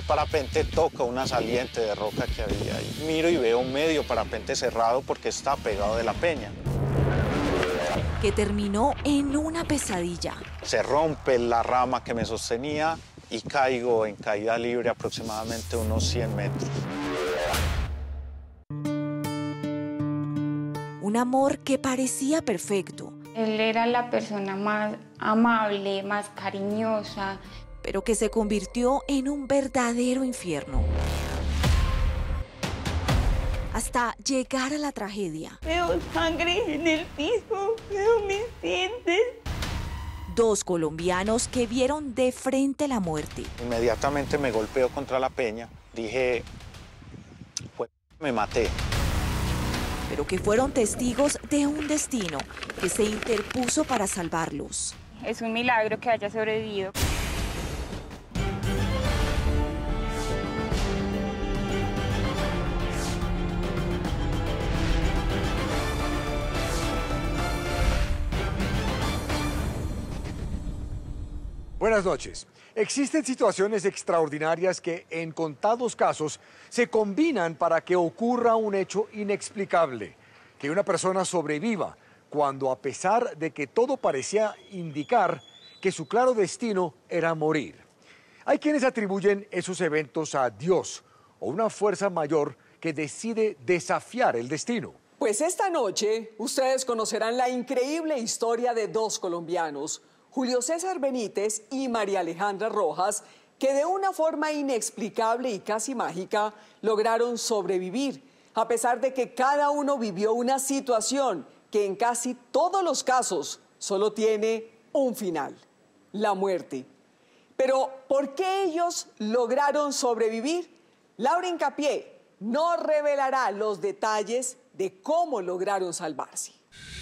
parapente toca una saliente de roca que había ahí. Miro y veo un medio parapente cerrado porque está pegado de la peña. Que terminó en una pesadilla. Se rompe la rama que me sostenía y caigo en caída libre aproximadamente unos 100 metros. Un amor que parecía perfecto. Él era la persona más amable, más cariñosa. Pero que se convirtió en un verdadero infierno. Hasta llegar a la tragedia. Veo sangre en el piso, veo mis dientes. 2 colombianos que vieron de frente la muerte. Inmediatamente me golpeo contra la peña. Dije, pues me maté. Pero que fueron testigos de un destino que se interpuso para salvarlos. Es un milagro que haya sobrevivido. Buenas noches. Existen situaciones extraordinarias que en contados casos se combinan para que ocurra un hecho inexplicable, que una persona sobreviva cuando a pesar de que todo parecía indicar que su claro destino era morir. Hay quienes atribuyen esos eventos a Dios o una fuerza mayor que decide desafiar el destino. Pues esta noche ustedes conocerán la increíble historia de 2 colombianos, Julio César Benítez y María Alejandra Rojas, que de una forma inexplicable y casi mágica lograron sobrevivir, a pesar de que cada uno vivió una situación que en casi todos los casos solo tiene un final, la muerte. Pero, ¿por qué ellos lograron sobrevivir? Laura Hincapié nos revelará los detalles de cómo lograron salvarse.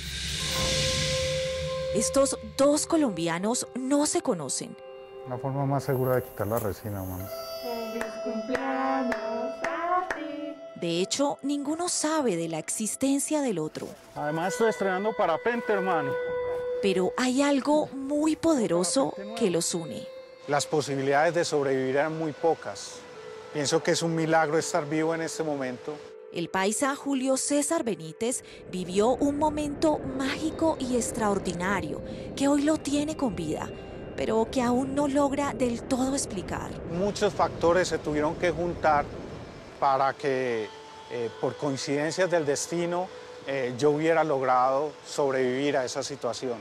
Estos 2 colombianos no se conocen. La forma más segura de quitar la resina, mamá. Feliz cumpleaños a ti. De hecho, ninguno sabe de la existencia del otro. Además estoy estrenando parapente, hermano. Pero hay algo muy poderoso que los une. Las posibilidades de sobrevivir eran muy pocas. Pienso que es un milagro estar vivo en este momento. El paisa Julio César Benítez vivió un momento mágico y extraordinario que hoy lo tiene con vida, pero que aún no logra del todo explicar. Muchos factores se tuvieron que juntar para que, por coincidencias del destino, yo hubiera logrado sobrevivir a esa situación.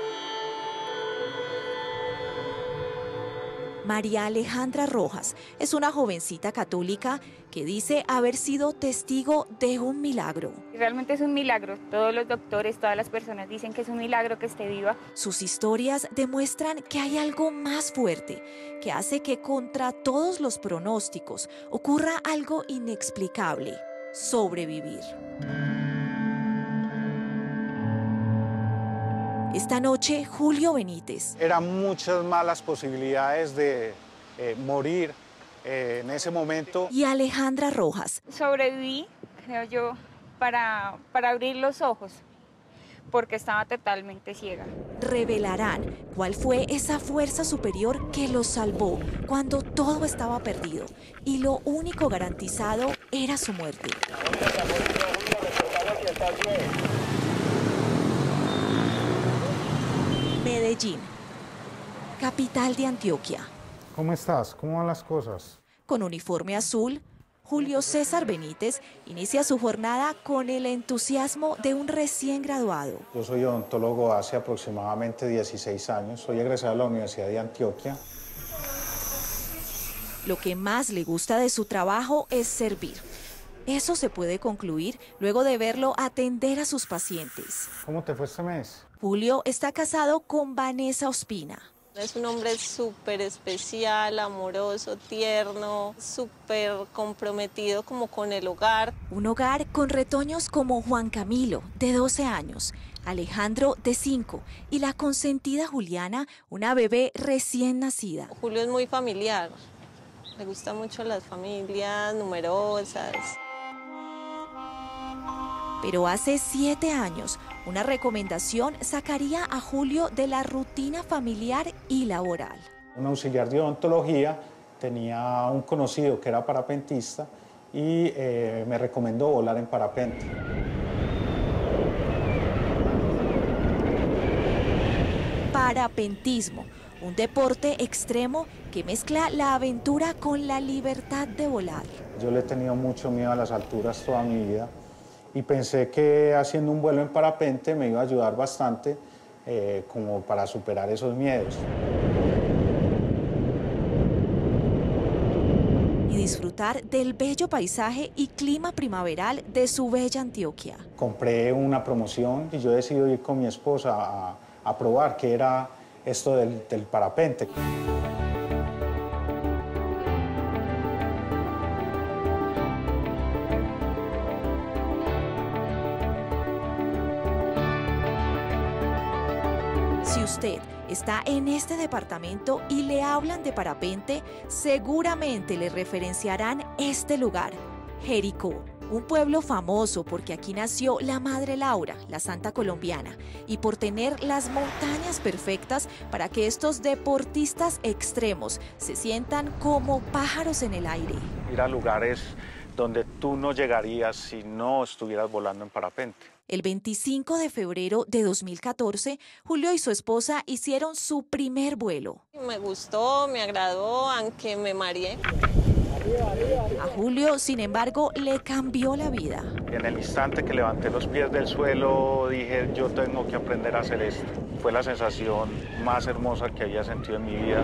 María Alejandra Rojas es una jovencita católica que dice haber sido testigo de un milagro. Realmente es un milagro. Todos los doctores, todas las personas dicen que es un milagro que esté viva. Sus historias demuestran que hay algo más fuerte que hace que contra todos los pronósticos ocurra algo inexplicable: sobrevivir. Esta noche, Julio Benítez. Eran muchas malas posibilidades de morir en ese momento. Y Alejandra Rojas. Sobreviví, creo yo, para abrir los ojos, porque estaba totalmente ciega. Revelarán cuál fue esa fuerza superior que los salvó cuando todo estaba perdido y lo único garantizado era su muerte. Medellín, capital de Antioquia. ¿Cómo estás? ¿Cómo van las cosas? Con uniforme azul, Julio César Benítez inicia su jornada con el entusiasmo de un recién graduado. Yo soy odontólogo hace aproximadamente 16 años, soy egresado de la Universidad de Antioquia. Lo que más le gusta de su trabajo es servir. Eso se puede concluir luego de verlo atender a sus pacientes. ¿Cómo te fue este mes? Julio está casado con Vanessa Ospina. Es un hombre súper especial, amoroso, tierno, súper comprometido como con el hogar. Un hogar con retoños como Juan Camilo, de 12 años, Alejandro, de 5, y la consentida Juliana, una bebé recién nacida. Julio es muy familiar, le gustan mucho las familias numerosas. Pero hace 7 años, una recomendación sacaría a Julio de la rutina familiar y laboral. Un auxiliar de odontología tenía un conocido que era parapentista y me recomendó volar en parapente. Parapentismo, un deporte extremo que mezcla la aventura con la libertad de volar. Yo le he tenido mucho miedo a las alturas toda mi vida y pensé que haciendo un vuelo en parapente me iba a ayudar bastante como para superar esos miedos. Y disfrutar del bello paisaje y clima primaveral de su bella Antioquia. Compré una promoción y yo decidí ir con mi esposa a probar qué era esto del parapente. Si usted está en este departamento y le hablan de parapente, seguramente le referenciarán este lugar, Jericó. Un pueblo famoso porque aquí nació la Madre Laura, la santa colombiana, y por tener las montañas perfectas para que estos deportistas extremos se sientan como pájaros en el aire. Ir a lugares donde tú no llegarías si no estuvieras volando en parapente. El 25 de febrero de 2014, Julio y su esposa hicieron su primer vuelo. Me gustó, me agradó, aunque me mareé. A Julio, sin embargo, le cambió la vida. En el instante que levanté los pies del suelo, dije, yo tengo que aprender a hacer esto. Fue la sensación más hermosa que había sentido en mi vida.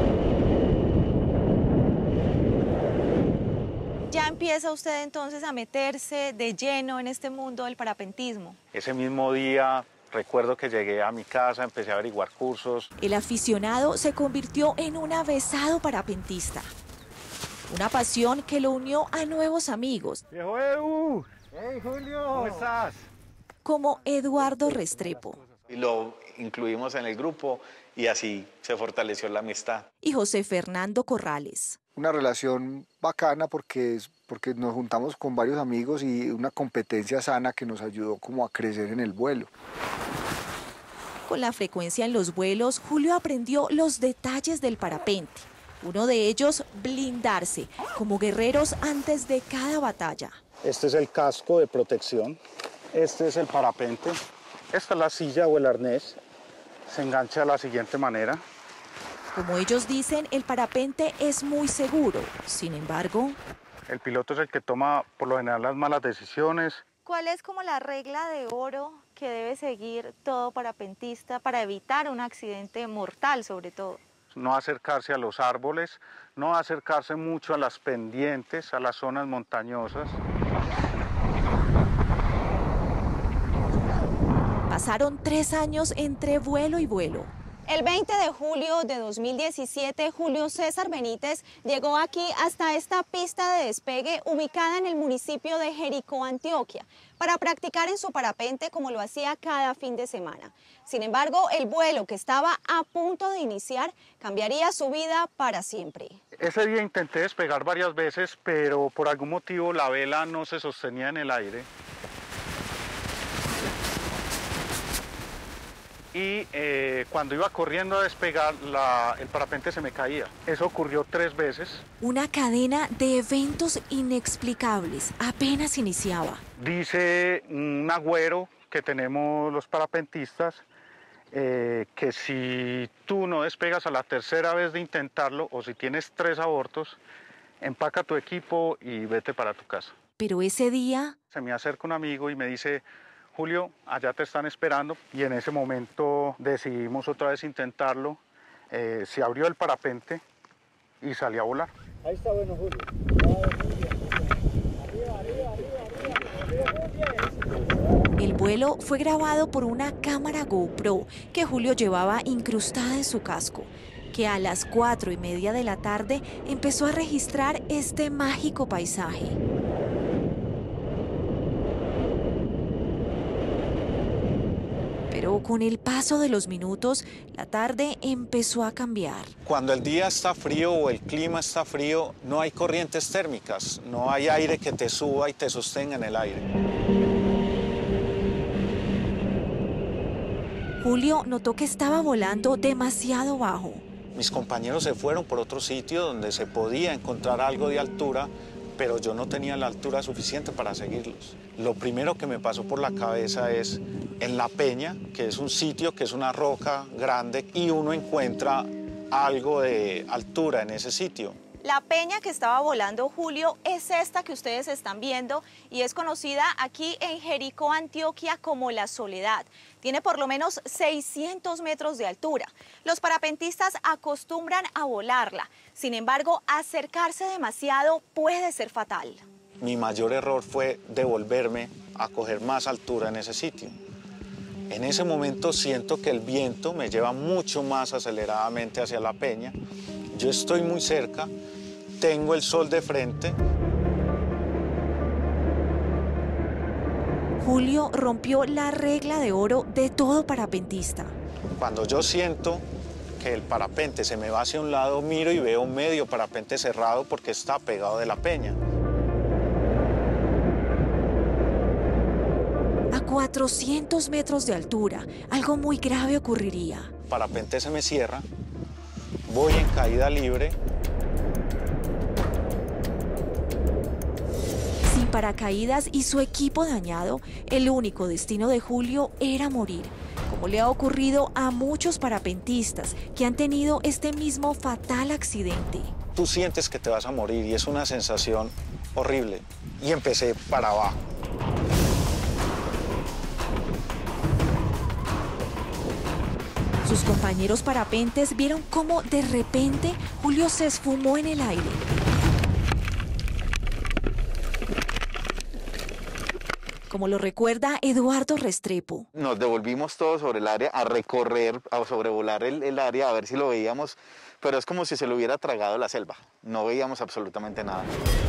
¿Ya empieza usted entonces a meterse de lleno en este mundo del parapentismo? Ese mismo día, recuerdo que llegué a mi casa, empecé a averiguar cursos. El aficionado se convirtió en un avesado parapentista. Una pasión que lo unió a nuevos amigos. ¡Viejo Edu! ¡Hey, Julio! ¿Cómo estás? Como Eduardo Restrepo. Y lo incluimos en el grupo y así se fortaleció la amistad. Y José Fernando Corrales. Una relación bacana porque nos juntamos con varios amigos y una competencia sana que nos ayudó como a crecer en el vuelo. Con la frecuencia en los vuelos, Julio aprendió los detalles del parapente. Uno de ellos, blindarse, como guerreros antes de cada batalla. Este es el casco de protección, este es el parapente, esta es la silla o el arnés, se engancha de la siguiente manera. Como ellos dicen, el parapente es muy seguro, sin embargo... El piloto es el que toma por lo general las malas decisiones. ¿Cuál es como la regla de oro que debe seguir todo parapentista para evitar un accidente mortal sobre todo? No acercarse a los árboles, no acercarse mucho a las pendientes, a las zonas montañosas. Pasaron 3 años entre vuelo y vuelo. El 20 de julio de 2017, Julio César Benítez llegó aquí hasta esta pista de despegue ubicada en el municipio de Jericó, Antioquia, para practicar en su parapente como lo hacía cada fin de semana. Sin embargo, el vuelo que estaba a punto de iniciar cambiaría su vida para siempre. Ese día intenté despegar varias veces, pero por algún motivo la vela no se sostenía en el aire. Y cuando iba corriendo a despegar, el parapente se me caía. Eso ocurrió 3 veces. Una cadena de eventos inexplicables apenas iniciaba. Dice un agüero que tenemos los parapentistas, que si tú no despegas a la 3.ª vez de intentarlo, o si tienes 3 abortos, empaca tu equipo y vete para tu casa. Pero ese día... Se me acerca un amigo y me dice... Julio, allá te están esperando, y en ese momento decidimos otra vez intentarlo. Se abrió el parapente y salí a volar. Ahí está bueno, Julio. El vuelo fue grabado por una cámara GoPro que Julio llevaba incrustada en su casco, que a las 4:30 de la tarde empezó a registrar este mágico paisaje. Pero con el paso de los minutos, la tarde empezó a cambiar. Cuando el día está frío o el clima está frío, no hay corrientes térmicas, no hay aire que te suba y te sostenga en el aire. Julio notó que estaba volando demasiado bajo. Mis compañeros se fueron por otro sitio donde se podía encontrar algo de altura, pero yo no tenía la altura suficiente para seguirlos. Lo primero que me pasó por la cabeza es en La Peña, que es un sitio que es una roca grande y uno encuentra algo de altura en ese sitio. La peña que estaba volando Julio es esta que ustedes están viendo y es conocida aquí en Jericó, Antioquia, como La Soledad. Tiene por lo menos 600 metros de altura. Los parapentistas acostumbran a volarla. Sin embargo, acercarse demasiado puede ser fatal. Mi mayor error fue devolverme a coger más altura en ese sitio. En ese momento siento que el viento me lleva mucho más aceleradamente hacia la peña. Yo estoy muy cerca, tengo el sol de frente. Julio rompió la regla de oro de todo parapentista. Cuando yo siento que el parapente se me va hacia un lado, miro y veo medio parapente cerrado porque está pegado de la peña. A 400 metros de altura, algo muy grave ocurriría. El parapente se me cierra, voy en caída libre. Sin paracaídas y su equipo dañado, el único destino de Julio era morir, como le ha ocurrido a muchos parapentistas que han tenido este mismo fatal accidente. Tú sientes que te vas a morir y es una sensación horrible. Y empecé para abajo. Sus compañeros parapentes vieron cómo de repente Julio se esfumó en el aire. Como lo recuerda Eduardo Restrepo. Nos devolvimos todos sobre el área a recorrer, a sobrevolar el área, a ver si lo veíamos, pero es como si se lo hubiera tragado la selva. No veíamos absolutamente nada.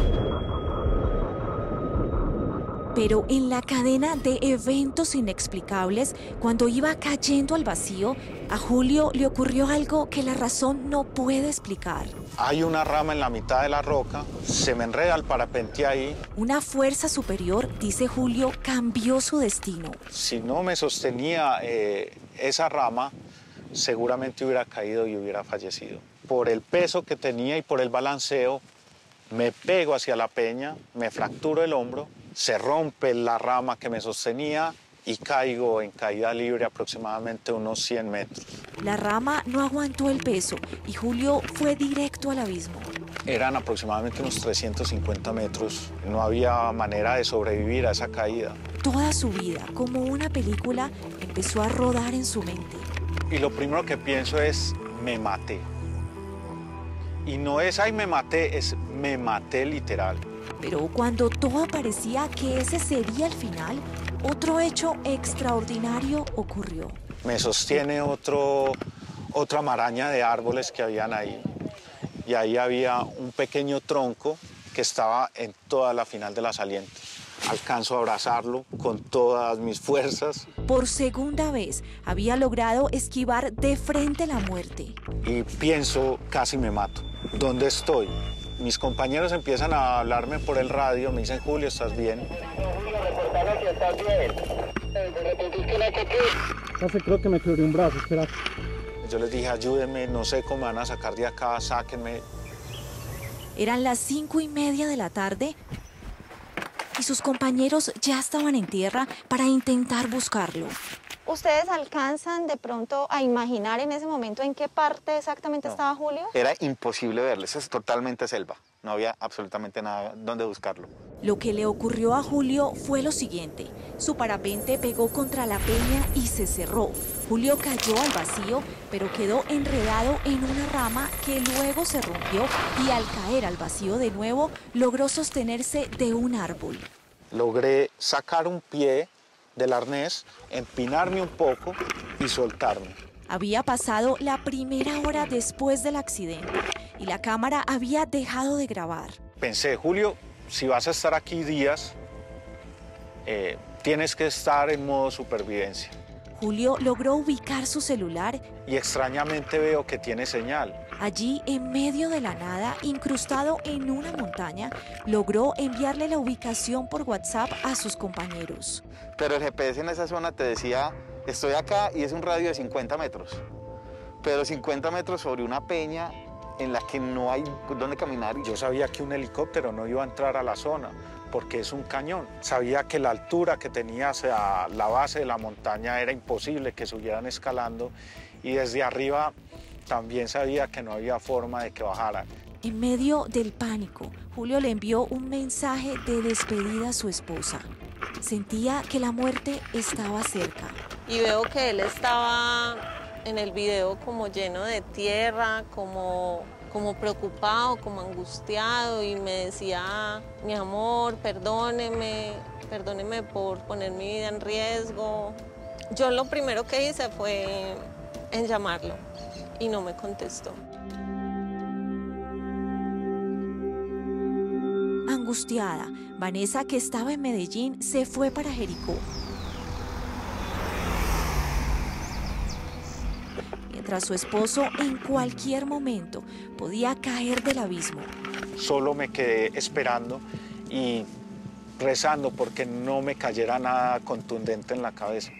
Pero en la cadena de eventos inexplicables, cuando iba cayendo al vacío, a Julio le ocurrió algo que la razón no puede explicar. Hay una rama en la mitad de la roca, se me enreda el parapente ahí. Una fuerza superior, dice Julio, cambió su destino. Si no me sostenía esa rama, seguramente hubiera caído y hubiera fallecido. Por el peso que tenía y por el balanceo, me pego hacia la peña, me fracturo el hombro, se rompe la rama que me sostenía y caigo en caída libre aproximadamente unos 100 metros. La rama no aguantó el peso y Julio fue directo al abismo. Eran aproximadamente unos 350 metros. No había manera de sobrevivir a esa caída. Toda su vida, como una película, empezó a rodar en su mente. Y lo primero que pienso es, me maté. Y no es, ay, me maté, es, me maté literal. Pero cuando todo parecía que ese sería el final, otro hecho extraordinario ocurrió. Me sostiene otra maraña de árboles que habían ahí. Y ahí había un pequeño tronco que estaba en toda la final de la saliente. Alcanzo a abrazarlo con todas mis fuerzas. Por segunda vez había logrado esquivar de frente la muerte. Y pienso, casi me mato. ¿Dónde estoy? Mis compañeros empiezan a hablarme por el radio, me dicen, Julio, ¿estás bien? Creo que me quebré un brazo, espera. Yo les dije, ayúdenme, no sé cómo me van a sacar de acá, sáquenme. Eran las 5:30 de la tarde y sus compañeros ya estaban en tierra para intentar buscarlo. ¿Ustedes alcanzan de pronto a imaginar en ese momento en qué parte exactamente estaba Julio? Era imposible verlo, eso es totalmente selva. No había absolutamente nada donde buscarlo. Lo que le ocurrió a Julio fue lo siguiente. Su parapente pegó contra la peña y se cerró. Julio cayó al vacío, pero quedó enredado en una rama que luego se rompió y al caer al vacío de nuevo, logró sostenerse de un árbol. Logré sacar un pie del arnés, empinarme un poco y soltarme. Había pasado la primera hora después del accidente y la cámara había dejado de grabar. Pensé, Julio, si vas a estar aquí días, tienes que estar en modo supervivencia. Julio logró ubicar su celular y extrañamente veo que tiene señal. Allí, en medio de la nada, incrustado en una montaña, logró enviarle la ubicación por WhatsApp a sus compañeros. Pero el GPS en esa zona te decía, estoy acá y es un radio de 50 metros. pero 50 metros sobre una peña en la que no hay dónde caminar. Yo sabía que un helicóptero no iba a entrar a la zona porque es un cañón. Sabía que la altura que tenía hacia la base de la montaña era imposible que siguieran escalando y desde arriba también sabía que no había forma de que bajaran. En medio del pánico, Julio le envió un mensaje de despedida a su esposa. Sentía que la muerte estaba cerca. Y veo que él estaba en el video como lleno de tierra, como preocupado, como angustiado, y me decía: mi amor, perdóneme por poner mi vida en riesgo. Yo lo primero que hice fue en llamarlo y no me contestó. Angustiada, Vanessa, que estaba en Medellín, se fue para Jericó. Mientras su esposo en cualquier momento podía caer del abismo. Solo me quedé esperando y rezando porque no me cayera nada contundente en la cabeza.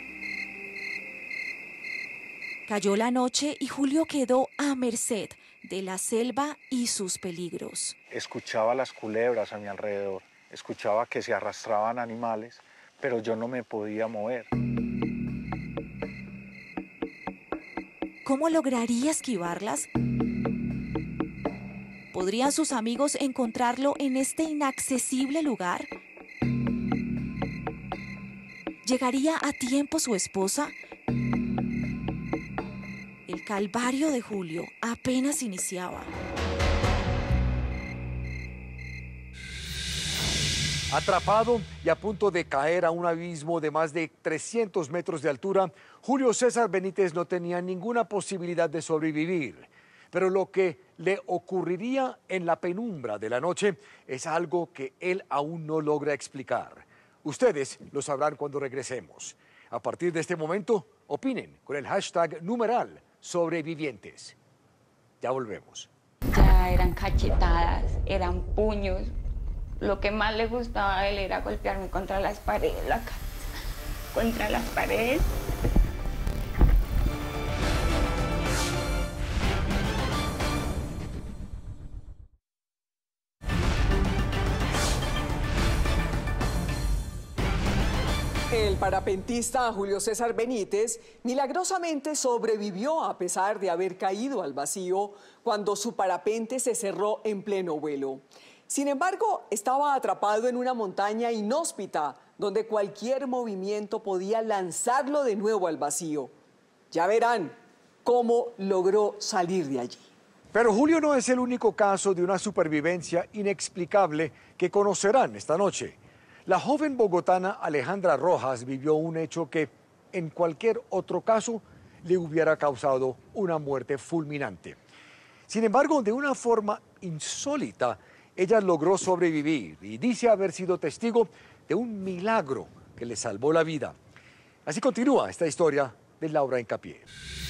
Cayó la noche y Julio quedó a merced de la selva y sus peligros. Escuchaba las culebras a mi alrededor, escuchaba que se arrastraban animales, pero yo no me podía mover. ¿Cómo lograría esquivarlas? ¿Podrían sus amigos encontrarlo en este inaccesible lugar? ¿Llegaría a tiempo su esposa? El calvario de Julio apenas iniciaba. Atrapado y a punto de caer a un abismo de más de 300 metros de altura, Julio César Benítez no tenía ninguna posibilidad de sobrevivir. Pero lo que le ocurriría en la penumbra de la noche es algo que él aún no logra explicar. Ustedes lo sabrán cuando regresemos. A partir de este momento, opinen con el hashtag #sobrevivientes. Ya volvemos. Ya eran cachetadas, eran puños. Lo que más le gustaba a él era golpearme contra las paredes, la cabeza, contra las paredes. El parapentista Julio César Benítez milagrosamente sobrevivió a pesar de haber caído al vacío cuando su parapente se cerró en pleno vuelo. Sin embargo, estaba atrapado en una montaña inhóspita donde cualquier movimiento podía lanzarlo de nuevo al vacío. Ya verán cómo logró salir de allí. Pero Julio no es el único caso de una supervivencia inexplicable que conocerán esta noche. La joven bogotana Alejandra Rojas vivió un hecho que, en cualquier otro caso, le hubiera causado una muerte fulminante. Sin embargo, de una forma insólita, ella logró sobrevivir y dice haber sido testigo de un milagro que le salvó la vida. Así continúa esta historia de Laura Hincapié.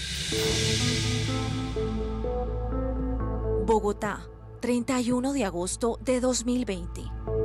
Bogotá, 31 de agosto de 2020.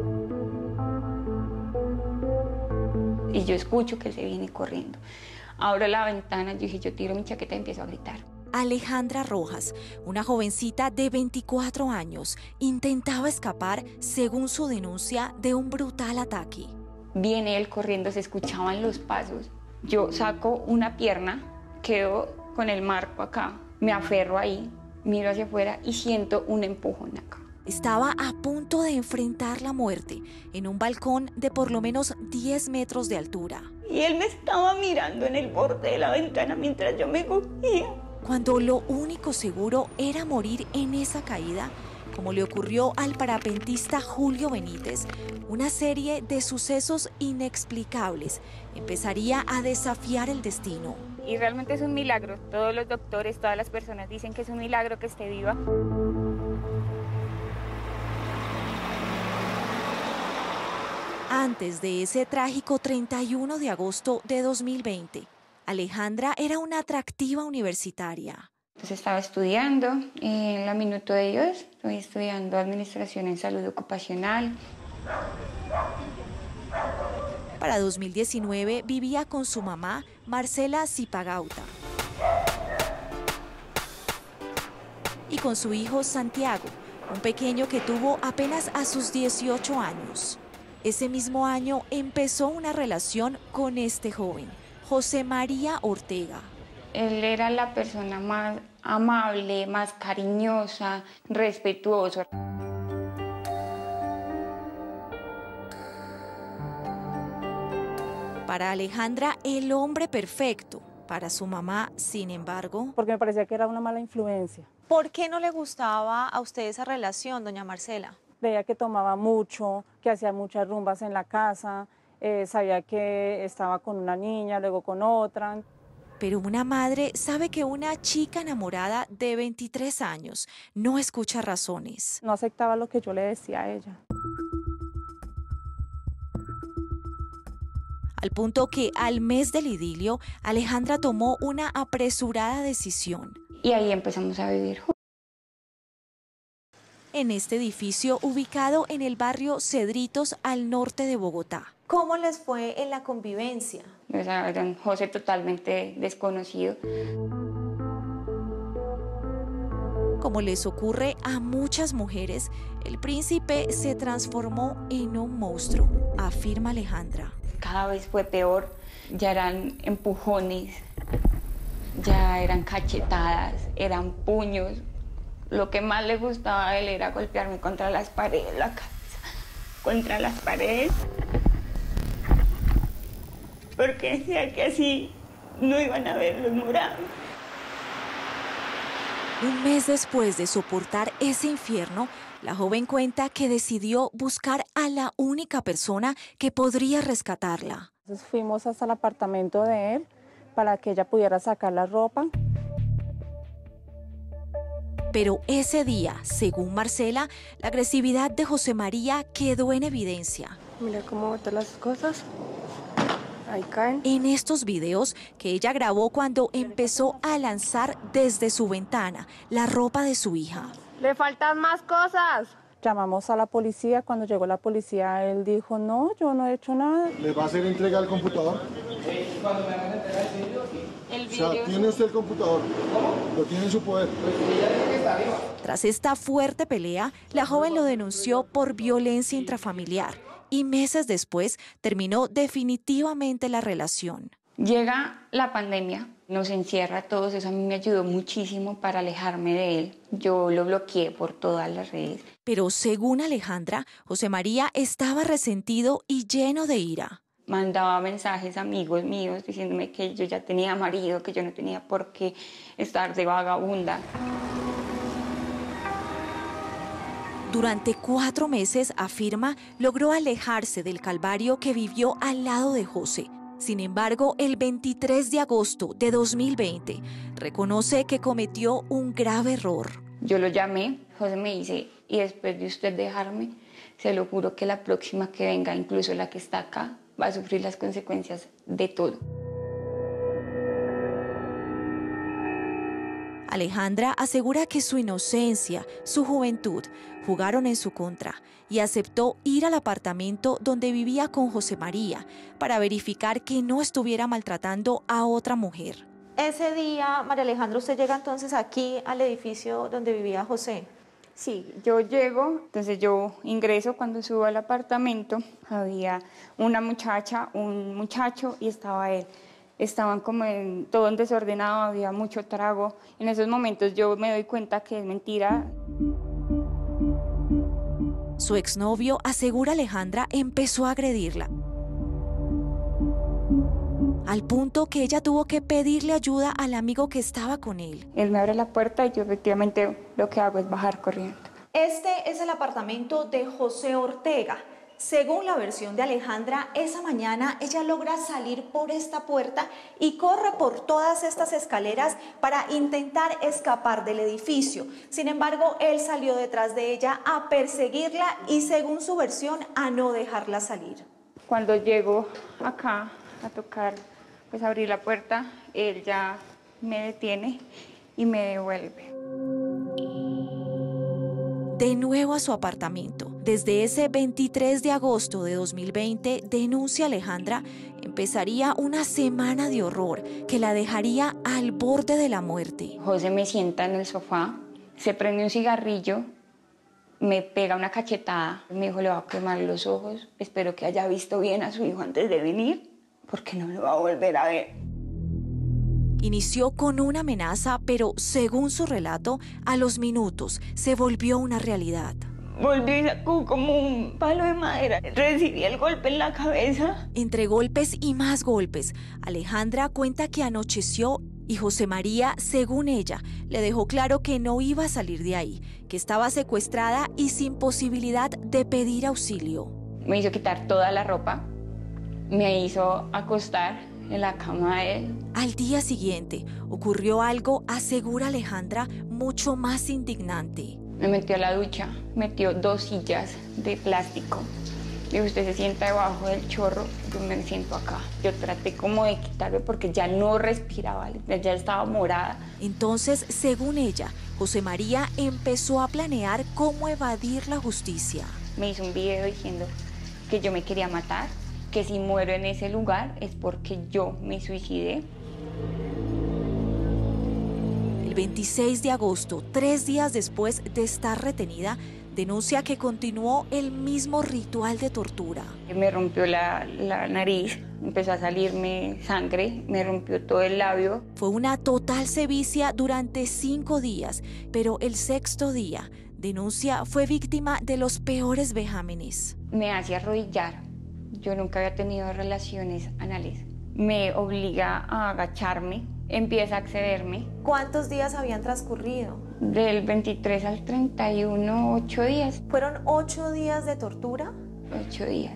Y yo escucho que él se viene corriendo. Abro la ventana, yo dije, yo tiro mi chaqueta y empiezo a gritar. Alejandra Rojas, una jovencita de 24 años, intentaba escapar, según su denuncia, de un brutal ataque. Viene él corriendo, se escuchaban los pasos. Yo saco una pierna, quedo con el marco acá, me aferro ahí, miro hacia afuera y siento un empujón acá. Estaba a punto de enfrentar la muerte en un balcón de por lo menos 10 metros de altura. Y él me estaba mirando en el borde de la ventana mientras yo me cogía. Cuando lo único seguro era morir en esa caída, como le ocurrió al parapentista Julio Benítez, una serie de sucesos inexplicables empezaría a desafiar el destino. Y realmente es un milagro. Todos los doctores, todas las personas dicen que es un milagro que esté viva. Antes de ese trágico 31 de agosto de 2020, Alejandra era una atractiva universitaria. Entonces estaba estudiando en la Minuto de Dios, estoy estudiando Administración en Salud Ocupacional. Para 2019 vivía con su mamá, Marcela Zipagauta. y con su hijo Santiago, un pequeño que tuvo apenas a sus 18 años. Ese mismo año empezó una relación con este joven, José María Ortega. Él era la persona más amable, más cariñosa, respetuoso. Para Alejandra, el hombre perfecto. Para su mamá, sin embargo... Porque me parecía que era una mala influencia. ¿Por qué no le gustaba a usted esa relación, doña Marcela? Veía que tomaba mucho, que hacía muchas rumbas en la casa, sabía que estaba con una niña, luego con otra. Pero una madre sabe que una chica enamorada de 23 años no escucha razones. No aceptaba lo que yo le decía a ella. Al punto que al mes del idilio, Alejandra tomó una apresurada decisión. Y ahí empezamos a vivir juntos. En este edificio ubicado en el barrio Cedritos al norte de Bogotá. ¿Cómo les fue en la convivencia? O sea, era un José totalmente desconocido. Como les ocurre a muchas mujeres, el príncipe se transformó en un monstruo, afirma Alejandra. Cada vez fue peor, ya eran empujones, ya eran cachetadas, eran puños. Lo que más le gustaba a él era golpearme contra las paredes, la cabeza, contra las paredes. Porque decía que así no iban a ver los morados. Un mes después de soportar ese infierno, la joven cuenta que decidió buscar a la única persona que podría rescatarla. Entonces fuimos hasta el apartamento de él para que ella pudiera sacar la ropa. Pero ese día, según Marcela, la agresividad de José María quedó en evidencia. Mira cómo botan las cosas. Ahí caen. En estos videos que ella grabó cuando empezó a lanzar desde su ventana la ropa de su hija. ¡Le faltan más cosas! Llamamos a la policía. Cuando llegó la policía, él dijo, no, yo no he hecho nada. ¿Le va a hacer entrega al computador? Cuando me hagan entregar el video, sí. O sea, ¿tiene usted el computador? ¿Cómo? Lo tiene en su poder. Pues ya dice que está arriba. Tras esta fuerte pelea, la joven lo denunció por violencia intrafamiliar y meses después terminó definitivamente la relación. Llega la pandemia, nos encierra a todos, eso a mí me ayudó muchísimo para alejarme de él. Yo lo bloqueé por todas las redes. Pero según Alejandra, José María estaba resentido y lleno de ira. Mandaba mensajes a amigos míos diciéndome que yo ya tenía marido, que yo no tenía por qué estar de vagabunda. Durante 4 meses, afirma, logró alejarse del calvario que vivió al lado de José. Sin embargo, el 23 de agosto de 2020, reconoce que cometió un grave error. Yo lo llamé, José me dice, y después de usted dejarme, se lo juro que la próxima que venga, incluso la que está acá, va a sufrir las consecuencias de todo. Alejandra asegura que su inocencia, su juventud, jugaron en su contra y aceptó ir al apartamento donde vivía con José María para verificar que no estuviera maltratando a otra mujer. Ese día, María Alejandra, ¿usted llega entonces aquí al edificio donde vivía José? Sí, yo llego, entonces yo ingreso, cuando subo al apartamento había una muchacha, un muchacho y estaba él. Estaban como todo en desordenado, había mucho trago. En esos momentos yo me doy cuenta que es mentira. Su exnovio, asegura Alejandra, empezó a agredirla, al punto que ella tuvo que pedirle ayuda al amigo que estaba con él. Él me abre la puerta y yo efectivamente lo que hago es bajar corriendo. Este es el apartamento de José Ortega. Según la versión de Alejandra, esa mañana ella logra salir por esta puerta y corre por todas estas escaleras para intentar escapar del edificio. Sin embargo, él salió detrás de ella a perseguirla y, según su versión, a no dejarla salir. Cuando llego acá a tocar, pues abrir la puerta, él ya me detiene y me devuelve. De nuevo a su apartamento. Desde ese 23 de agosto de 2020, denuncia Alejandra, empezaría una semana de horror que la dejaría al borde de la muerte. José me sienta en el sofá, se prende un cigarrillo, me pega una cachetada, me dijo, le va a quemar los ojos, espero que haya visto bien a su hijo antes de venir, porque no lo va a volver a ver. Inició con una amenaza, pero según su relato, a los minutos se volvió una realidad. Volvió y sacó como un palo de madera. Recibí el golpe en la cabeza. Entre golpes y más golpes, Alejandra cuenta que anocheció y José María, según ella, le dejó claro que no iba a salir de ahí, que estaba secuestrada y sin posibilidad de pedir auxilio. Me hizo quitar toda la ropa, me hizo acostar en la cama de él. Al día siguiente ocurrió algo, asegura Alejandra, mucho más indignante. Me metió a la ducha, metió 2 sillas de plástico. Dijo, usted se sienta debajo del chorro, yo me siento acá. Yo traté como de quitarme porque ya no respiraba, ya estaba morada. Entonces, según ella, José María empezó a planear cómo evadir la justicia. Me hizo un video diciendo que yo me quería matar, que si muero en ese lugar es porque yo me suicidé. El 26 de agosto, 3 días después de estar retenida, denuncia que continuó el mismo ritual de tortura. Me rompió la nariz, empezó a salirme sangre, me rompió todo el labio. Fue una total sevicia durante 5 días, pero el 6º día, denuncia, fue víctima de los peores vejámenes. Me hacía arrodillar. Yo nunca había tenido relaciones anales. Me obliga a agacharme, empieza a accederme. ¿Cuántos días habían transcurrido? Del 23 al 31, 8 días. ¿Fueron 8 días de tortura? 8 días.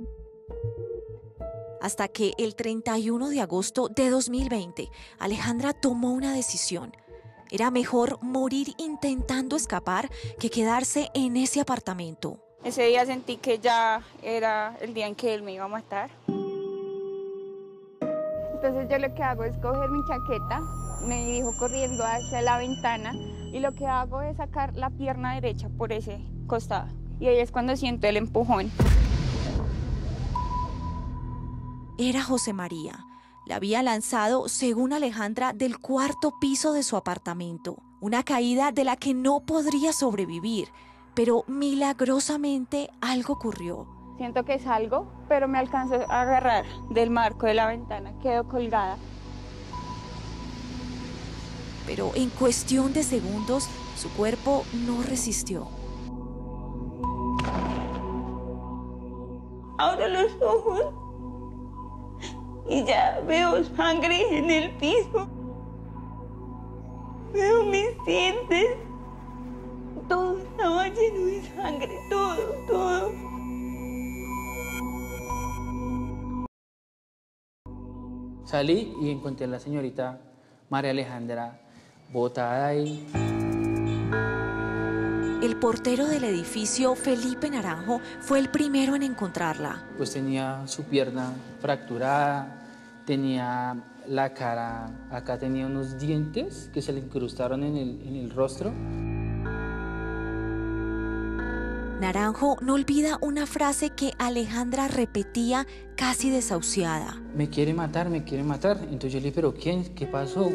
Hasta que el 31 de agosto de 2020, Alejandra tomó una decisión. Era mejor morir intentando escapar que quedarse en ese apartamento. Ese día sentí que ya era el día en que él me iba a matar. Entonces yo lo que hago es coger mi chaqueta, me dirijo corriendo hacia la ventana y lo que hago es sacar la pierna derecha por ese costado. Y ahí es cuando siento el empujón. Era José María. La había lanzado, según Alejandra, del 4º piso de su apartamento. Una caída de la que no podría sobrevivir, pero milagrosamente algo ocurrió. Siento que salgo, pero me alcanzo a agarrar del marco de la ventana, quedo colgada. Pero en cuestión de segundos, su cuerpo no resistió. Abro los ojos y ya veo sangre en el piso. Veo mis dientes. Todo estaba lleno de sangre, todo. Salí y encontré a la señorita María Alejandra botada ahí. El portero del edificio, Felipe Naranjo, fue el primero en encontrarla. Pues tenía su pierna fracturada, tenía la cara, acá tenía unos dientes que se le incrustaron en el rostro. Naranjo no olvida una frase que Alejandra repetía casi desahuciada. Me quiere matar, me quiere matar. Entonces yo le dije, ¿pero quién? ¿Qué pasó?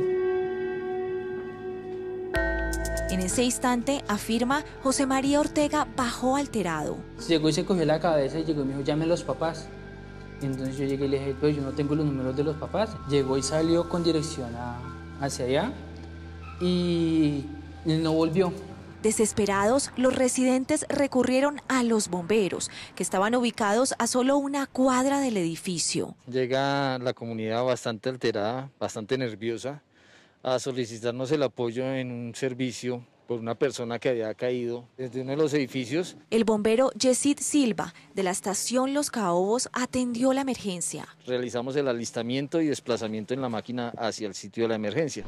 En ese instante, afirma, José María Ortega bajó alterado. Llegó y se cogió la cabeza y llegó y me dijo, llame a los papás. Entonces yo llegué y le dije, pues yo no tengo los números de los papás. Llegó y salió con dirección hacia allá y no volvió. Desesperados, los residentes recurrieron a los bomberos, que estaban ubicados a solo una cuadra del edificio. Llega la comunidad bastante alterada, bastante nerviosa, a solicitarnos el apoyo en un servicio por una persona que había caído desde uno de los edificios. El bombero Yesid Silva, de la estación Los Caobos, atendió la emergencia. Realizamos el alistamiento y desplazamiento en la máquina hacia el sitio de la emergencia.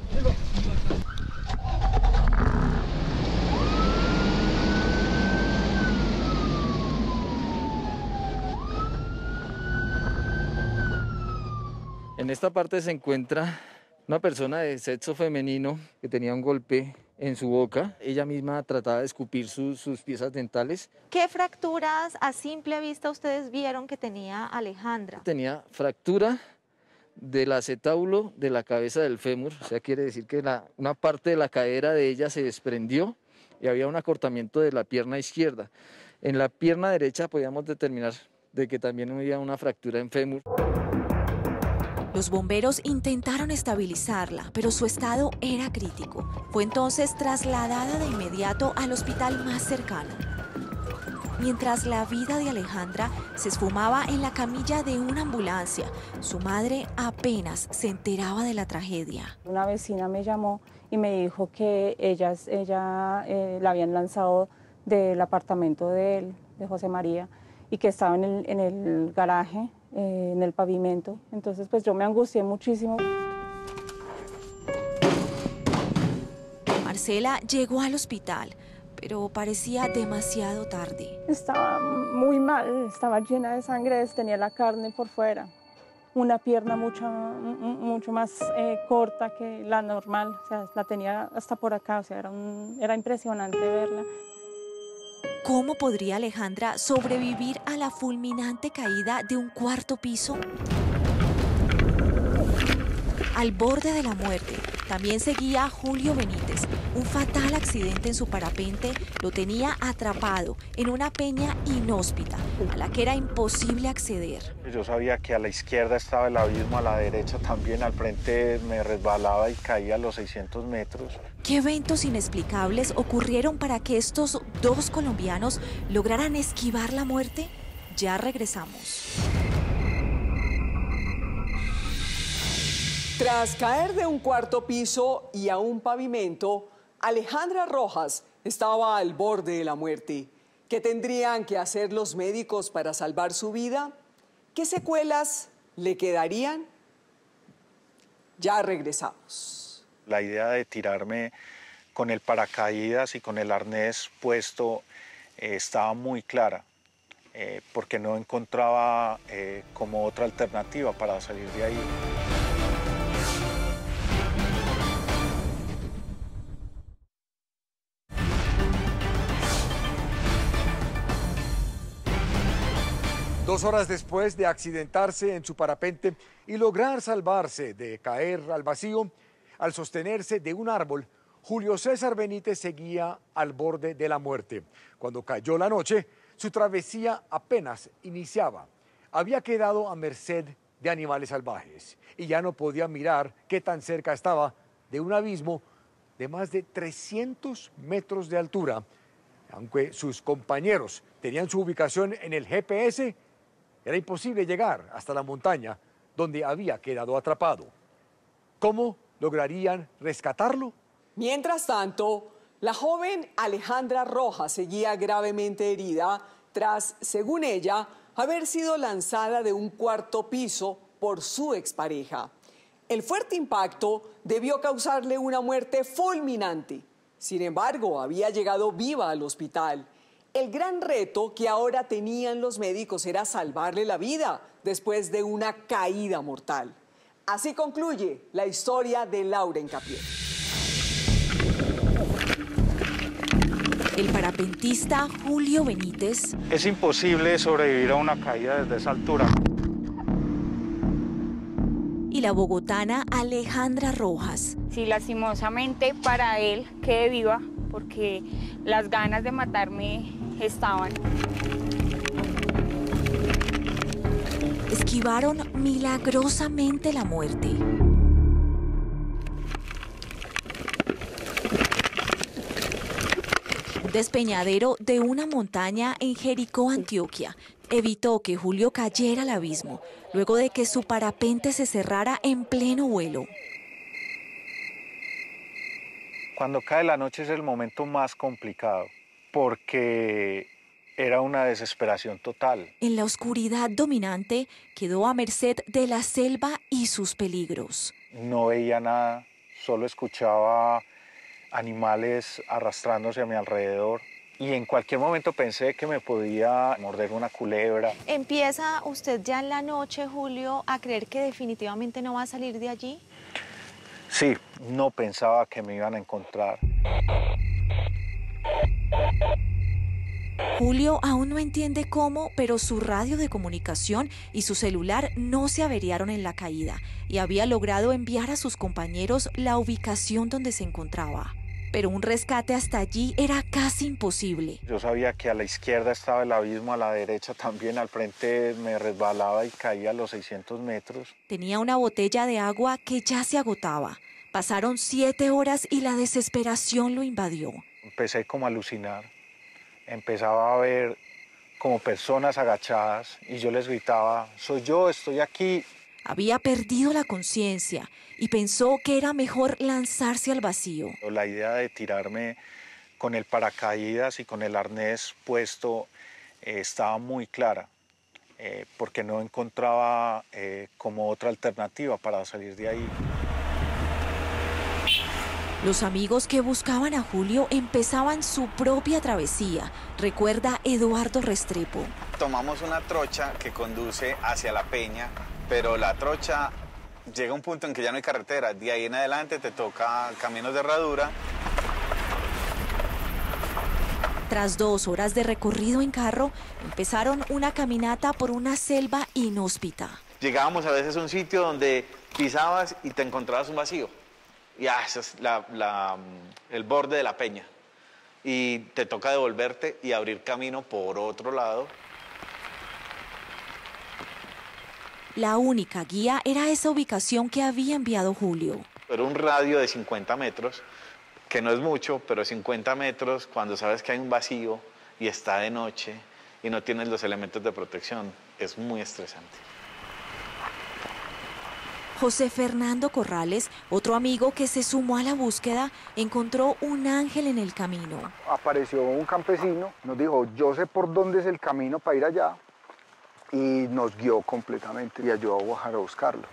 En esta parte se encuentra una persona de sexo femenino que tenía un golpe en su boca. Ella misma trataba de escupir sus piezas dentales. ¿Qué fracturas a simple vista ustedes vieron que tenía Alejandra? Tenía fractura del acetábulo de la cabeza del fémur, o sea, quiere decir que una parte de la cadera de ella se desprendió y había un acortamiento de la pierna izquierda. En la pierna derecha podíamos determinar de que también había una fractura en fémur. Los bomberos intentaron estabilizarla, pero su estado era crítico. Fue entonces trasladada de inmediato al hospital más cercano. Mientras la vida de Alejandra se esfumaba en la camilla de una ambulancia, su madre apenas se enteraba de la tragedia. Una vecina me llamó y me dijo que ella la habían lanzado del apartamento de él, de José María, y que estaba en el garaje, en el pavimento. Entonces pues yo me angustié muchísimo. Marcela llegó al hospital, pero parecía demasiado tarde. Estaba muy mal, estaba llena de sangre, tenía la carne por fuera, una pierna mucho más corta que la normal, o sea, la tenía hasta por acá, o sea, era impresionante verla. ¿Cómo podría Alejandra sobrevivir a la fulminante caída de un cuarto piso? Al borde de la muerte, también seguía Julio Benítez. Un fatal accidente en su parapente lo tenía atrapado en una peña inhóspita, a la que era imposible acceder. Yo sabía que a la izquierda estaba el abismo, a la derecha también, al frente me resbalaba y caía a los 600 metros. ¿Qué eventos inexplicables ocurrieron para que estos dos colombianos lograran esquivar la muerte? Ya regresamos. Tras caer de un cuarto piso y a un pavimento, Alejandra Rojas estaba al borde de la muerte. ¿Qué tendrían que hacer los médicos para salvar su vida? ¿Qué secuelas le quedarían? Ya regresamos. La idea de tirarme con el paracaídas y con el arnés puesto estaba muy clara, porque no encontraba como otra alternativa para salir de ahí. Dos horas después de accidentarse en su parapente y lograr salvarse de caer al vacío, al sostenerse de un árbol, Julio César Benítez seguía al borde de la muerte. Cuando cayó la noche, su travesía apenas iniciaba. Había quedado a merced de animales salvajes y ya no podía mirar qué tan cerca estaba de un abismo de más de 300 metros de altura. Aunque sus compañeros tenían su ubicación en el GPS, era imposible llegar hasta la montaña donde había quedado atrapado. ¿Cómo lograrían rescatarlo? Mientras tanto, la joven Alejandra Rojas seguía gravemente herida tras, según ella, haber sido lanzada de un cuarto piso por su expareja. El fuerte impacto debió causarle una muerte fulminante. Sin embargo, había llegado viva al hospital. El gran reto que ahora tenían los médicos era salvarle la vida después de una caída mortal. Así concluye la historia de Laura Hincapié. El parapentista Julio Benítez. Es imposible sobrevivir a una caída desde esa altura. Y la bogotana Alejandra Rojas. Sí, lastimosamente para él quedé viva porque las ganas de matarme estaban. Esquivaron milagrosamente la muerte. Un despeñadero de una montaña en Jericó, Antioquia, evitó que Julio cayera al abismo, luego de que su parapente se cerrara en pleno vuelo. Cuando cae la noche es el momento más complicado, porque era una desesperación total. En la oscuridad dominante quedó a merced de la selva y sus peligros. No veía nada, solo escuchaba animales arrastrándose a mi alrededor y en cualquier momento pensé que me podía morder una culebra. ¿Empieza usted ya en la noche, Julio, a creer que definitivamente no va a salir de allí? Sí, no pensaba que me iban a encontrar. Julio aún no entiende cómo, pero su radio de comunicación y su celular no se averiaron en la caída y había logrado enviar a sus compañeros la ubicación donde se encontraba. pero un rescate hasta allí era casi imposible. Yo sabía que a la izquierda estaba el abismo, a la derecha también, al frente me resbalaba y caía a los 600 metros. Tenía una botella de agua que ya se agotaba. Pasaron 7 horas y la desesperación lo invadió. Empecé como a alucinar, empezaba a ver como personas agachadas y yo les gritaba, soy yo, estoy aquí. Había perdido la conciencia y pensó que era mejor lanzarse al vacío. La idea de tirarme con el paracaídas y con el arnés puesto estaba muy clara, porque no encontraba como otra alternativa para salir de ahí. Los amigos que buscaban a Julio empezaban su propia travesía, recuerda Eduardo Restrepo. Tomamos una trocha que conduce hacia la peña, pero la trocha llega a un punto en que ya no hay carretera. De ahí en adelante te toca caminos de herradura. Tras 2 horas de recorrido en carro, empezaron una caminata por una selva inhóspita. Llegábamos a veces a un sitio donde pisabas y te encontrabas un vacío. Y ese es el borde de la peña. Y te toca devolverte y abrir camino por otro lado. La única guía era esa ubicación que había enviado Julio. Era un radio de 50 metros, que no es mucho, pero 50 metros cuando sabes que hay un vacío y está de noche y no tienes los elementos de protección, es muy estresante. José Fernando Corrales, otro amigo que se sumó a la búsqueda, encontró un ángel en el camino. Apareció un campesino, nos dijo, yo sé por dónde es el camino para ir allá, y nos guió completamente y ayudó a bajar a buscarlo.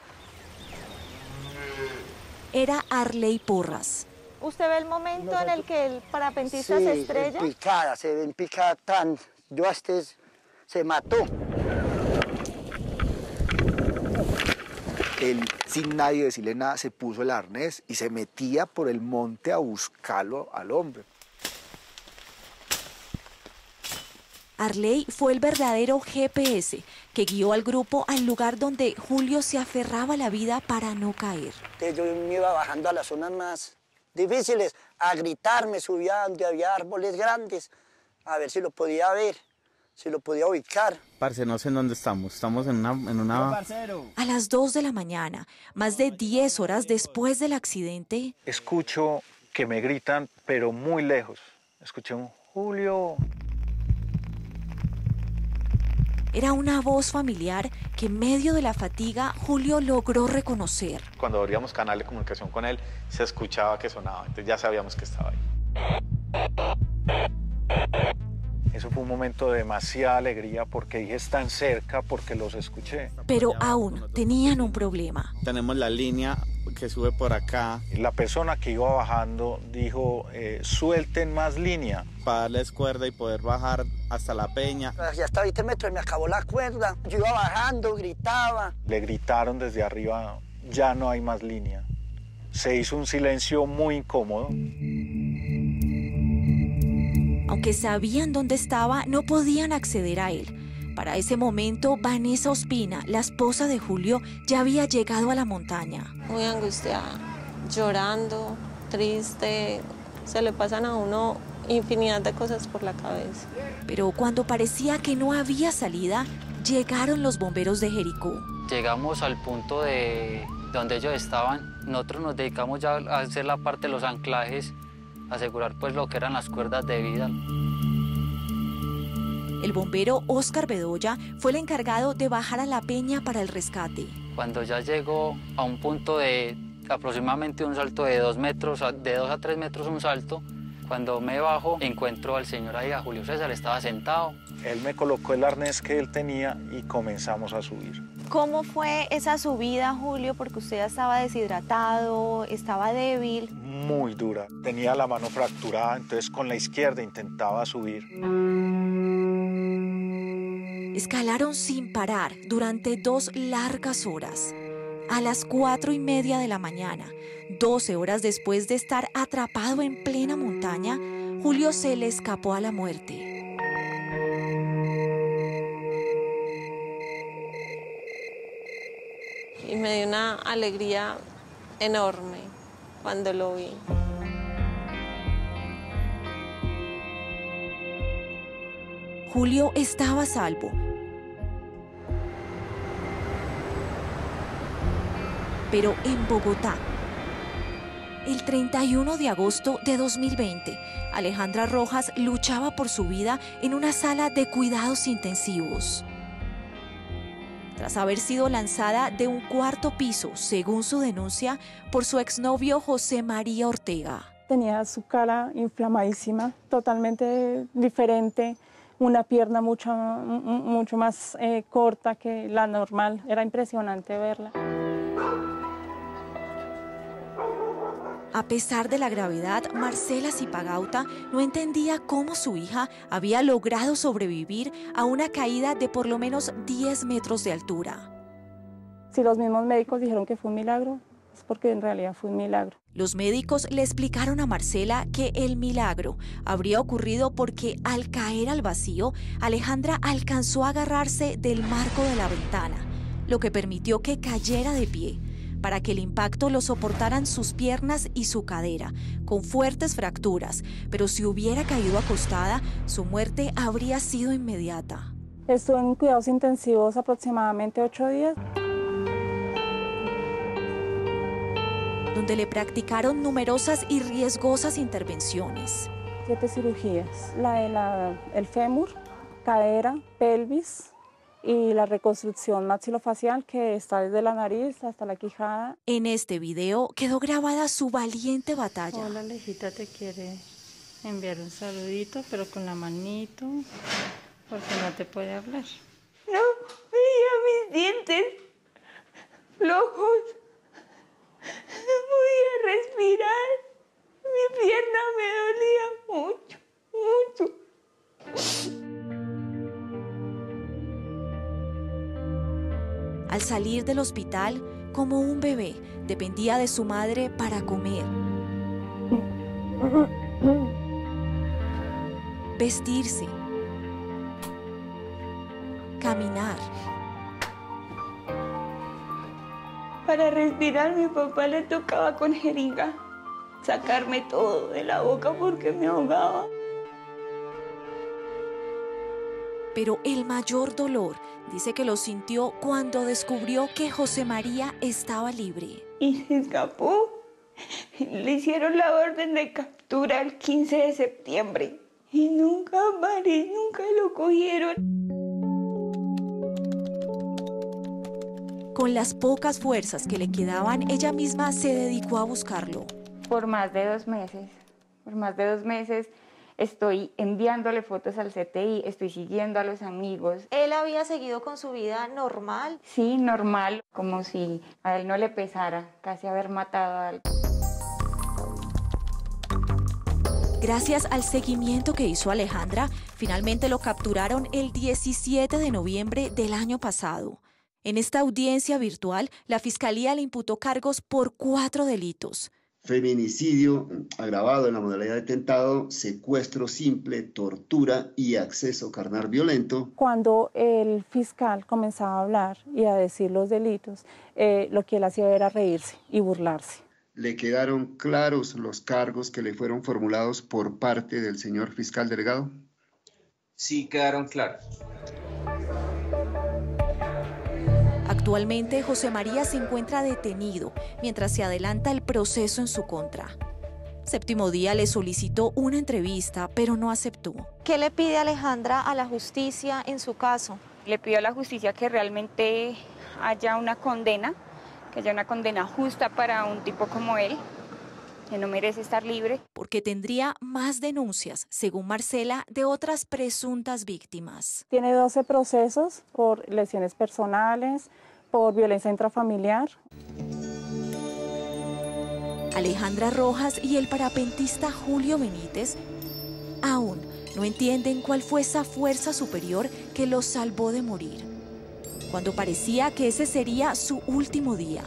Era Arley Porras. ¿Usted ve el momento en el que el parapentista se estrella? Sí, picada, se ven picada tan... Yo hasta se mató. Él, sin nadie decirle nada, se puso el arnés y se metía por el monte a buscarlo al hombre. Arley fue el verdadero GPS que guió al grupo al lugar donde Julio se aferraba a la vida para no caer. Entonces yo me iba bajando a las zonas más difíciles, a gritar, me subía donde había árboles grandes, a ver si lo podía ver, si lo podía ubicar. Parce, no sé en dónde estamos en una... A las 2 de la mañana, más de 10 horas después del accidente... Escucho que me gritan, pero muy lejos. Escuché un Julio... Era una voz familiar que en medio de la fatiga Julio logró reconocer. Cuando abríamos canal de comunicación con él, se escuchaba que sonaba, entonces ya sabíamos que estaba ahí. Eso fue un momento de demasiada alegría porque dije, están cerca, porque los escuché. Pero aún tenían un problema. Tenemos la línea que sube por acá. La persona que iba bajando dijo, suelten más línea. Para darles cuerda y poder bajar hasta la peña. Ya hasta 20 metros me acabó la cuerda. Yo iba bajando, gritaba. Le gritaron desde arriba, ya no hay más línea. Se hizo un silencio muy incómodo. Aunque sabían dónde estaba, no podían acceder a él. Para ese momento, Vanessa Ospina, la esposa de Julio, ya había llegado a la montaña. Muy angustiada, llorando, triste, se le pasan a uno infinidad de cosas por la cabeza. Pero cuando parecía que no había salida, llegaron los bomberos de Jericó. Llegamos al punto de donde ellos estaban. Nosotros nos dedicamos ya a hacer la parte de los anclajes, asegurar pues lo que eran las cuerdas de vida. El bombero Óscar Bedoya fue el encargado de bajar a la peña para el rescate. Cuando ya llegó a un punto de aproximadamente un salto de 2 metros, de 2 a 3 metros un salto, cuando me bajo encuentro al señor ahí, a Julio César, estaba sentado. Él me colocó el arnés que él tenía y comenzamos a subir. ¿Cómo fue esa subida, Julio? Porque usted ya estaba deshidratado, estaba débil. Muy dura. Tenía la mano fracturada, entonces con la izquierda intentaba subir. Escalaron sin parar durante 2 largas horas. A las 4:30 de la mañana, 12 horas después de estar atrapado en plena montaña, Julio se le escapó a la muerte. Y me dio una alegría enorme cuando lo vi. Julio estaba a salvo. Pero en Bogotá, el 31 de agosto de 2020, Alejandra Rojas luchaba por su vida en una sala de cuidados intensivos. Tras haber sido lanzada de un cuarto piso, según su denuncia, por su exnovio José María Ortega. Tenía su cara inflamadísima, totalmente diferente, una pierna mucho más corta que la normal. Era impresionante verla. A pesar de la gravedad, Marcela Zipagauta no entendía cómo su hija había logrado sobrevivir a una caída de por lo menos 10 metros de altura. Si los mismos médicos dijeron que fue un milagro, es porque en realidad fue un milagro. Los médicos le explicaron a Marcela que el milagro habría ocurrido porque al caer al vacío, Alejandra alcanzó a agarrarse del marco de la ventana, lo que permitió que cayera de pie, para que el impacto lo soportaran sus piernas y su cadera, con fuertes fracturas, pero si hubiera caído acostada, su muerte habría sido inmediata. Estuve en cuidados intensivos aproximadamente 8 días. Donde le practicaron numerosas y riesgosas intervenciones. 7 cirugías, el fémur, cadera, pelvis, y la reconstrucción maxilofacial que está desde la nariz hasta la quijada. En este video quedó grabada su valiente batalla. Hola, Alejita te quiere enviar un saludito, pero con la manito, porque no te puede hablar. No, veía mis dientes flojos, no podía respirar, mi pierna me dolía mucho, mucho. Al salir del hospital, como un bebé, dependía de su madre para comer, vestirse, caminar. Para respirar, mi papá le tocaba con jeringa sacarme todo de la boca porque me ahogaba. Pero el mayor dolor dice que lo sintió cuando descubrió que José María estaba libre. Y se escapó. Le hicieron la orden de captura el 15 de septiembre. Y nunca lo cogieron. Con las pocas fuerzas que le quedaban, ella misma se dedicó a buscarlo. Por más de 2 meses, estoy enviándole fotos al CTI, estoy siguiendo a los amigos. ¿Él había seguido con su vida normal? Sí, normal, como si a él no le pesara casi haber matado a alguien. Gracias al seguimiento que hizo Alejandra, finalmente lo capturaron el 17 de noviembre del año pasado. En esta audiencia virtual, la Fiscalía le imputó cargos por 4 delitos. Feminicidio agravado en la modalidad de tentado, secuestro simple, tortura y acceso carnal violento. Cuando el fiscal comenzaba a hablar y a decir los delitos, lo que él hacía era reírse y burlarse. ¿Le quedaron claros los cargos que le fueron formulados por parte del señor fiscal delegado? Sí, quedaron claros. Actualmente, José María se encuentra detenido mientras se adelanta el proceso en su contra. Séptimo Día le solicitó una entrevista, pero no aceptó. ¿Qué le pide Alejandra a la justicia en su caso? Le pido a la justicia que realmente haya una condena, que haya una condena justa para un tipo como él, que no merece estar libre. Porque tendría más denuncias, según Marcela, de otras presuntas víctimas. Tiene 12 procesos por lesiones personales, por violencia intrafamiliar. Alejandra Rojas y el parapentista Julio Benítez aún no entienden cuál fue esa fuerza superior que los salvó de morir, cuando parecía que ese sería su último día.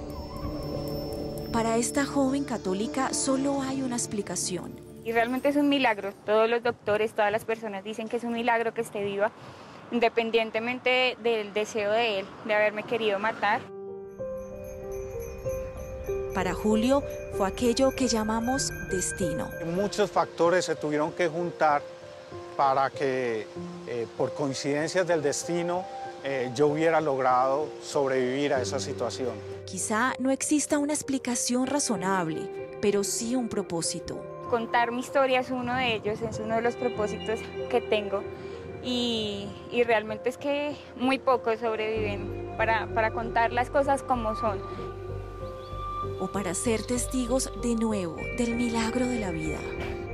Para esta joven católica solo hay una explicación. Y realmente es un milagro. Todos los doctores, todas las personas dicen que es un milagro que esté viva, independientemente del deseo de él, de haberme querido matar. Para Julio fue aquello que llamamos destino. Muchos factores se tuvieron que juntar para que por coincidencias del destino yo hubiera logrado sobrevivir a esa situación. Quizá no exista una explicación razonable, pero sí un propósito. Contar mi historia es uno de ellos, es uno de los propósitos que tengo y realmente es que muy pocos sobreviven para contar las cosas como son. O para ser testigos de nuevo del milagro de la vida.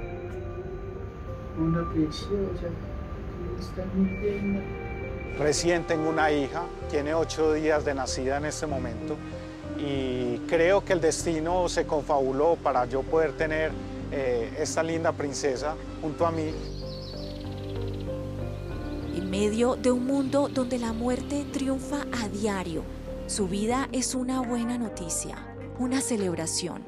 Una preciosa, está muy llena. Recién tengo una hija, tiene 8 días de nacida en este momento y creo que el destino se confabuló para yo poder tener esta linda princesa junto a mí. En medio de un mundo donde la muerte triunfa a diario, su vida es una buena noticia, una celebración.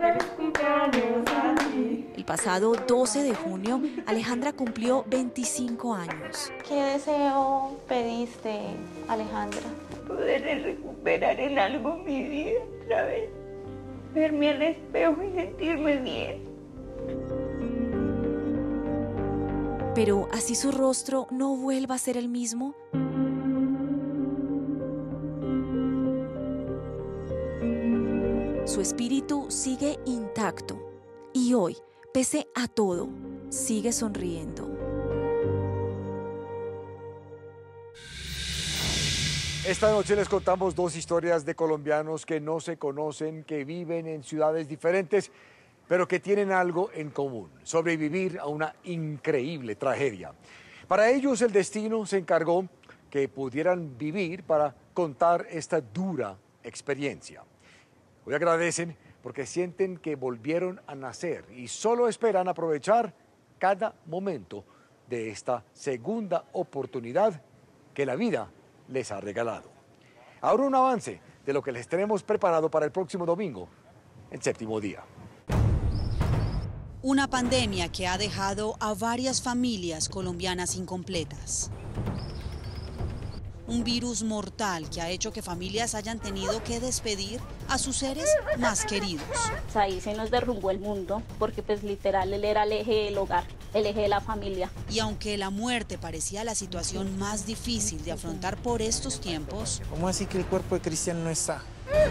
El pasado 12 de junio, Alejandra cumplió 25 años. ¿Qué deseo pediste, Alejandra? Poder recuperar en algo mi vida otra vez. Verme al espejo y sentirme bien. Pero así su rostro no vuelva a ser el mismo. Su espíritu sigue intacto y hoy, pese a todo, sigue sonriendo. Esta noche les contamos 2 historias de colombianos que no se conocen, que viven en ciudades diferentes, pero que tienen algo en común: sobrevivir a una increíble tragedia. Para ellos el destino se encargó que pudieran vivir para contar esta dura experiencia. Hoy agradecen porque sienten que volvieron a nacer y solo esperan aprovechar cada momento de esta segunda oportunidad que la vida les ha regalado. Ahora un avance de lo que les tenemos preparado para el próximo domingo en Séptimo Día. Una pandemia que ha dejado a varias familias colombianas incompletas. Un virus mortal que ha hecho que familias hayan tenido que despedir a sus seres más queridos. Ahí se nos derrumbó el mundo porque pues literal él era el eje del hogar, el eje de la familia. Y aunque la muerte parecía la situación más difícil de afrontar por estos tiempos... ¿Cómo así que el cuerpo de Cristian no está?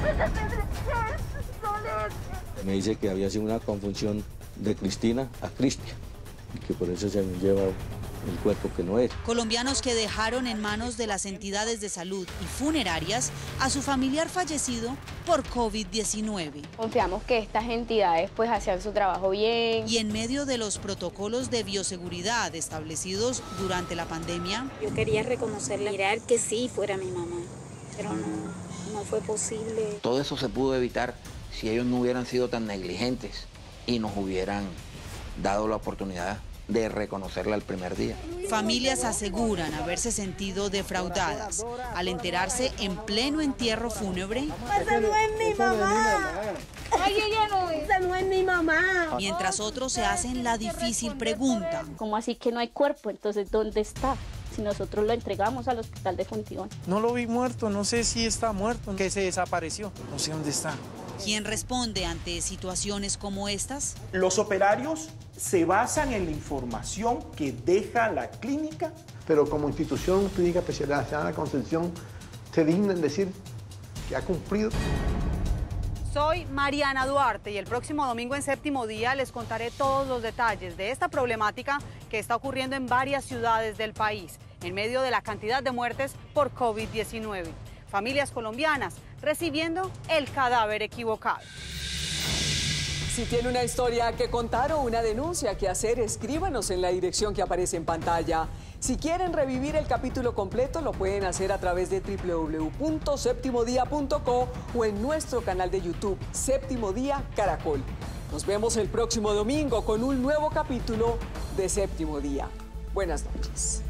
Me dice que había sido una confusión de Cristina a Cristian y que por eso se me lleva el cuerpo que no es. Colombianos que dejaron en manos de las entidades de salud y funerarias a su familiar fallecido por COVID-19. Confiamos que estas entidades pues hacían su trabajo bien. Y en medio de los protocolos de bioseguridad establecidos durante la pandemia... Yo quería reconocerla, mirar que sí fuera mi mamá, pero no fue posible. Todo eso se pudo evitar si ellos no hubieran sido tan negligentes y nos hubieran dado la oportunidad de reconocerla el primer día. Familias aseguran haberse sentido defraudadas al enterarse en pleno entierro fúnebre. ¡Esa no es mi mamá! ¡Ay, ella no! ¡Esa no es mi mamá! Mientras otros se hacen la difícil pregunta. ¿Cómo así que no hay cuerpo? Entonces, ¿dónde está? Si nosotros lo entregamos al hospital de Función. No lo vi muerto, no sé si está muerto, que se desapareció, no sé dónde está. ¿Quién responde ante situaciones como estas? Los operarios se basan en la información que deja la clínica. Pero como institución clínica especializada en la Concepción, se digna en decir que ha cumplido. Soy Mariana Duarte y el próximo domingo en Séptimo Día les contaré todos los detalles de esta problemática que está ocurriendo en varias ciudades del país, en medio de la cantidad de muertes por COVID-19. Familias colombianas recibiendo el cadáver equivocado. Si tiene una historia que contar o una denuncia que hacer, escríbanos en la dirección que aparece en pantalla. Si quieren revivir el capítulo completo, lo pueden hacer a través de www.septimodia.co o en nuestro canal de YouTube, Séptimo Día Caracol. Nos vemos el próximo domingo con un nuevo capítulo de Séptimo Día. Buenas noches.